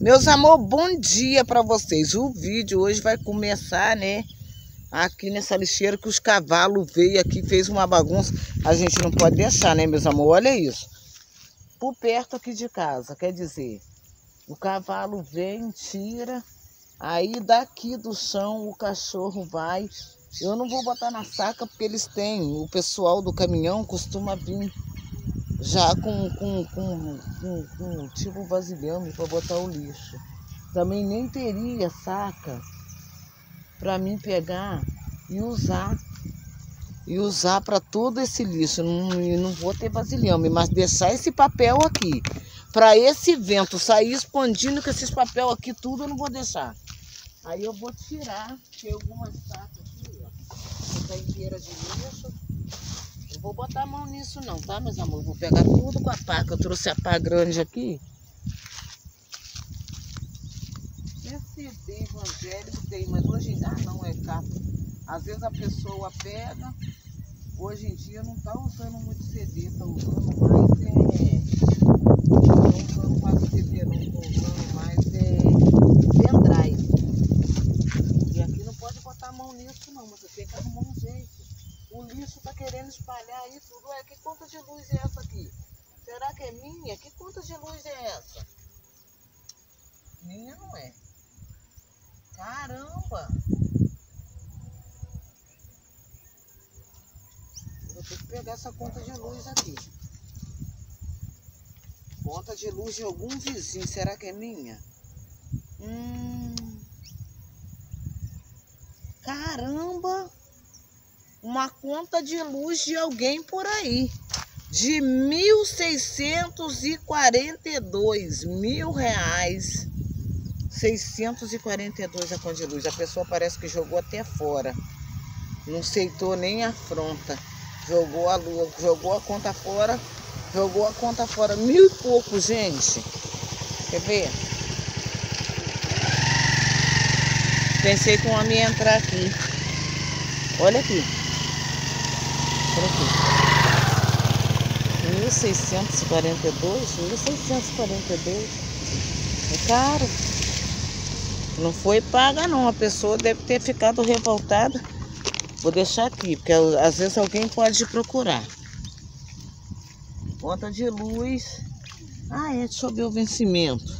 Meus amor, bom dia para vocês. O vídeo hoje vai começar, né? Aqui nessa lixeira que os cavalos veio aqui, fez uma bagunça. A gente não pode deixar, né, meus amor? Olha isso. Por perto aqui de casa, quer dizer, o cavalo vem, tira. Aí daqui do chão o cachorro vai. Eu não vou botar na saca porque eles têm. O pessoal do caminhão costuma vir já com tipo vasilhame para botar o lixo. Também nem teria saca para mim pegar e usar para todo esse lixo. Não vou ter vasilhame, mas deixar esse papel aqui para esse vento sair expandindo com esses papel aqui tudo eu não vou deixar. Aí eu vou tirar, tem algumas sacas aqui, ó, essa inteira de lixo. Não vou botar a mão nisso não, tá, meus amores? Vou pegar tudo com a pá, que eu trouxe a pá grande aqui. Esse CD evangélico tem, mas hoje em dia não é capa. Às vezes a pessoa pega, hoje em dia não tá usando muito CD, tá usando mais não usando quase CD, não tô usando mais pendrive. E aqui não pode botar a mão nisso não, mas você tem que arrumar um jeito. O lixo tá querendo espalhar aí tudo. Ué, que conta de luz é essa aqui? Será que é minha? Que conta de luz é essa? Minha não é. Caramba! Vou ter que pegar essa conta de luz aqui. Conta de luz de algum vizinho. Será que é minha? Caramba! Uma conta de luz de alguém por aí. De 1.642. R$ 1.642 a conta de luz. A pessoa parece que jogou até fora. Não aceitou nem a afronta. Jogou a lua, jogou a conta fora. Jogou a conta fora. 1.000 e pouco, gente. Quer ver? Pensei que um homem ia entrar aqui. Olha aqui. Olha aqui. 1.642. É caro. Não foi paga não. A pessoa deve ter ficado revoltada. Vou deixar aqui, porque às vezes alguém pode procurar. Conta de luz. Ah, deixa eu ver o vencimento.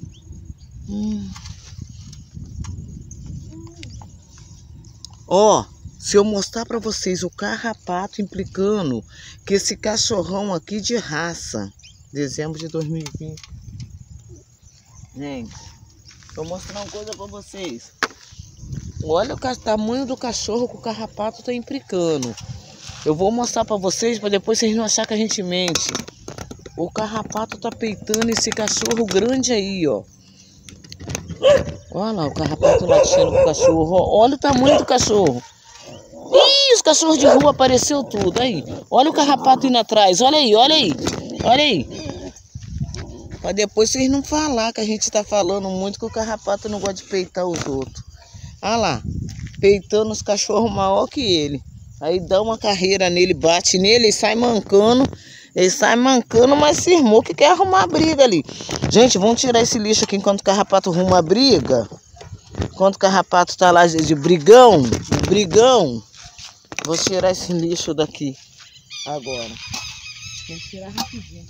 Ó, se eu mostrar para vocês o carrapato implicando que esse cachorrão aqui de raça, dezembro de 2020. Gente, vou mostrar uma coisa para vocês. Olha o tamanho do cachorro que o carrapato tá implicando. Eu vou mostrar para vocês depois vocês não acharem que a gente mente. O carrapato tá peitando esse cachorro grande aí, ó. Olha lá o carrapato latindo pro cachorro. Olha o tamanho do cachorro. Ih, os cachorros de rua apareceu tudo aí. Olha o carrapato indo atrás. Olha aí, olha aí. Olha aí. Pra depois vocês não falar que a gente tá falando muito que o carrapato não gosta de peitar os outros. Olha lá. Peitando os cachorros maior que ele. Aí dá uma carreira nele, bate nele e sai mancando. Ele sai mancando, mas se irmou que quer arrumar briga ali. Gente, vamos tirar esse lixo aqui enquanto o carrapato arruma a briga. Enquanto o carrapato tá lá de brigão. Vou tirar esse lixo daqui agora. Vamos tirar rapidinho.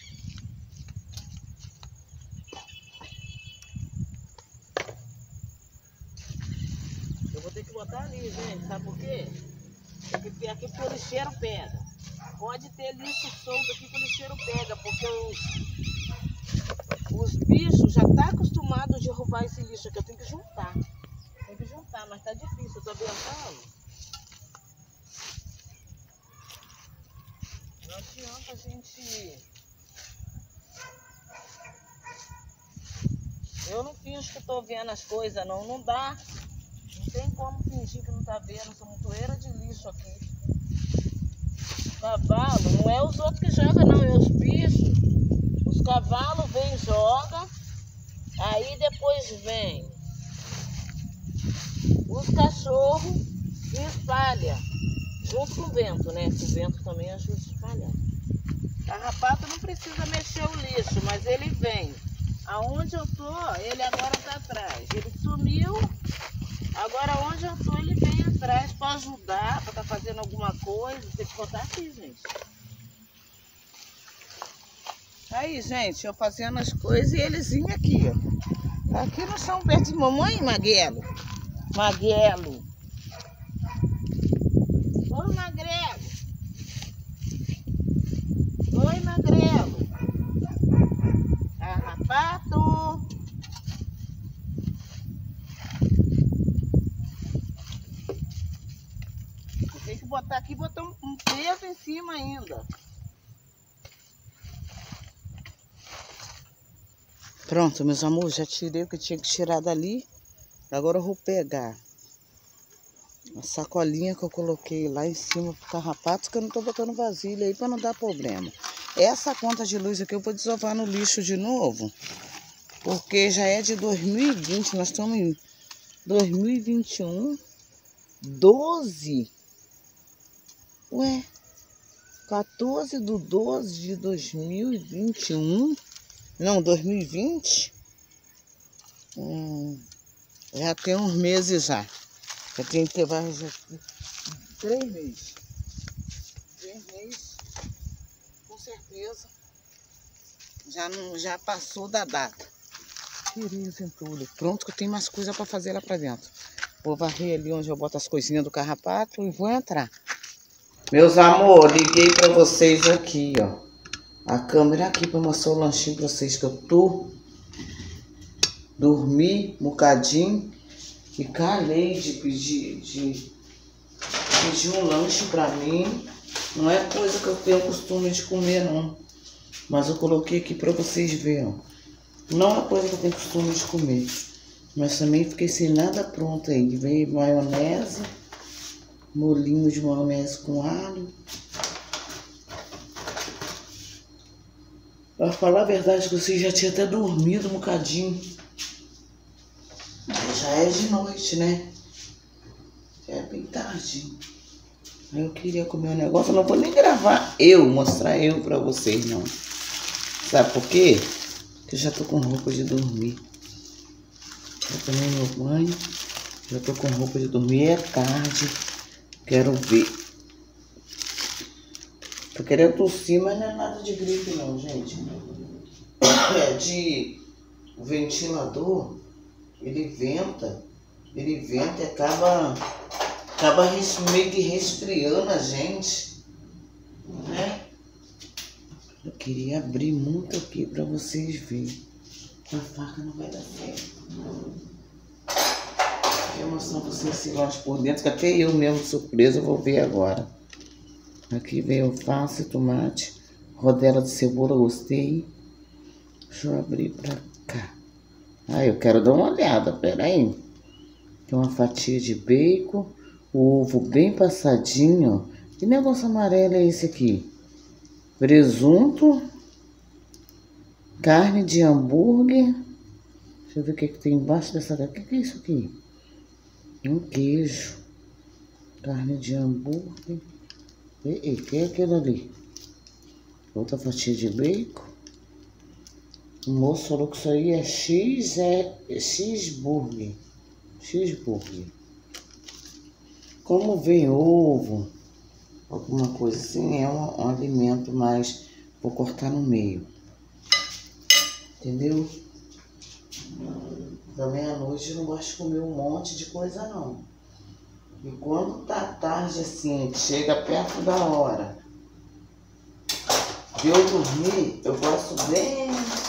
Eu vou ter que botar ali, gente. Sabe por quê? Porque aqui o lixeiro pega. Pode ter lixo solto aqui que o lixeiro pega, porque os bichos já estão acostumados de roubar esse lixo aqui. Eu tenho que juntar. Mas tá difícil, eu tô abençoando. Não adianta a gente... Eu não finjo que tô vendo as coisas, não dá. Não tem como fingir que não tá vendo, sou montoeira de lixo aqui. Cavalo, não é os outros que jogam não, é os bichos. Os cavalos vêm e jogam, aí depois vem os cachorros e espalha, junto com o vento, né? O vento também ajuda a espalhar. Carrapato não precisa mexer o lixo, mas ele vem. Aonde eu tô, ele agora tá atrás. Ele sumiu, agora onde eu tô, ele vem atrás pra ajudar, pra tá fazendo alguma coisa. Tem que botar aqui, gente. Aí, gente, eu fazendo as coisas e eles vinham aqui, ó. Tá aqui no chão perto de mamãe, Maguelo. Maguelo. Oi, Magrelo. Oi, Magrelo. Carrapato. Tem que botar aqui, botar um peso em cima ainda. Pronto, meus amores, já tirei o que tinha que tirar dali. Agora eu vou pegar a sacolinha que eu coloquei lá em cima pro carrapato, que eu não tô botando vasilha aí para não dar problema. Essa conta de luz aqui eu vou desovar no lixo de novo, porque já é de 2020, nós estamos em 2021, 12. Ué, 14/12 de 2021, não, 2020. Já tem uns meses já. Já tem que ter mais 3 meses. 3 meses, com certeza. Já passou da data. Tirei os entulhos. Pronto, que eu tenho mais coisa para fazer lá para dentro. Vou varrer ali onde eu boto as coisinhas do carrapato e vou entrar. Meus amores, liguei para vocês aqui, ó. A câmera aqui para mostrar o lanchinho para vocês que eu tô. Dormi um bocadinho e calei de pedir um lanche para mim. Não é coisa que eu tenho costume de comer, não. Mas eu coloquei aqui para vocês verem, ó. Não é coisa que eu tenho costume de comer. Mas também fiquei sem nada pronto aí. Veio maionese, molinho de maionese com alho. Pra falar a verdade, que vocês já tinham até dormido um bocadinho. Já é de noite, né? Já é bem tardinho. Eu queria comer um negócio, eu não vou nem gravar mostrar eu pra vocês, não. Sabe por quê? Porque eu já tô com roupa de dormir. Já tomei meu banho, já tô com roupa de dormir, é tarde. Quero ver. Tô querendo tossir, mas não é nada de gripe não, gente. É de... O ventilador, ele venta e acaba meio que resfriando a gente, né? Eu queria abrir muito aqui pra vocês verem. A faca não vai dar certo. Eu vou mostrar pra vocês esse lanche por dentro, que até eu mesmo surpresa vou ver agora. Aqui veio alface, tomate, rodela de cebola, gostei. Deixa eu abrir pra cá. Ah, eu quero dar uma olhada, peraí. Tem uma fatia de bacon, o ovo bem passadinho, ó. Que negócio amarelo é esse aqui? Presunto, carne de hambúrguer. Deixa eu ver o que tem embaixo dessa daqui. O que é isso aqui? Um queijo. Carne de hambúrguer. E que é aquilo ali? Outra fatia de bacon. O moço falou que isso aí é cheeseburger. Cheeseburger. Como vem ovo, alguma coisa assim, é um alimento mais... Vou cortar no meio. Entendeu? Da meia-noite eu não gosto de comer um monte de coisa, não. E quando tá tarde assim, chega perto da hora de eu dormir, eu gosto bem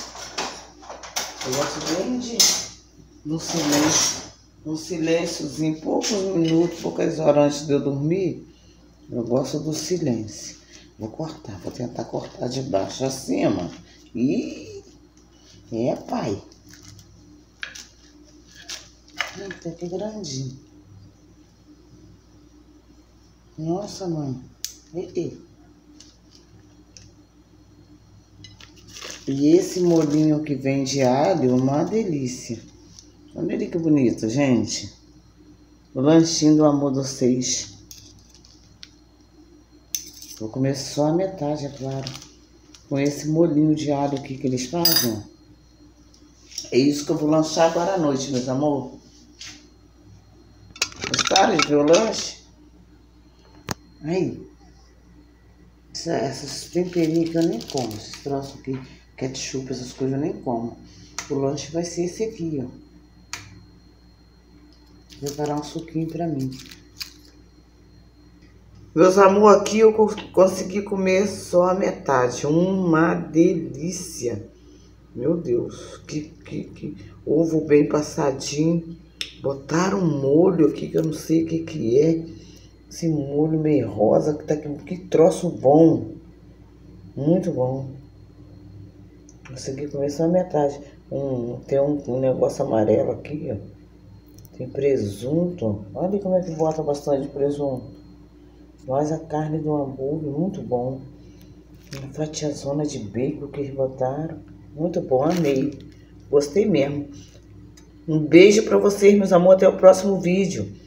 no silênciozinho, poucos minutos, poucas horas antes de eu dormir, eu gosto do silêncio. Vou cortar, vou tentar cortar de baixo a cima. E pai. Até que grandinho. Nossa, mãe. E esse molinho que vem de alho, uma delícia. Olha ele que bonito, gente. O lanchinho do amor de vocês. Vou comer só a metade, é claro. Com esse molinho de alho aqui que eles fazem. É isso que eu vou lanchar agora à noite, meus amor. Gostaram de ver o lanche? Aí. Essas temperinhas que eu nem como. Esses troços aqui, ketchup, essas coisas eu nem como. O lanche vai ser esse aqui, ó. Vou preparar um suquinho pra mim. Meus amor, aqui eu consegui comer só a metade. Uma delícia. Meu Deus, que ovo bem passadinho. Botaram um molho aqui que eu não sei o que é. Esse molho meio rosa que tá aqui. Que troço bom. Muito bom. Consegui comer só a metade. Tem um negócio amarelo aqui, ó. Tem presunto. Olha como é que bota bastante presunto. Mais a carne do hambúrguer, muito bom. Uma fatiazona de bacon que eles botaram. Muito bom, amei. Gostei mesmo. Um beijo pra vocês, meus amores. Até o próximo vídeo.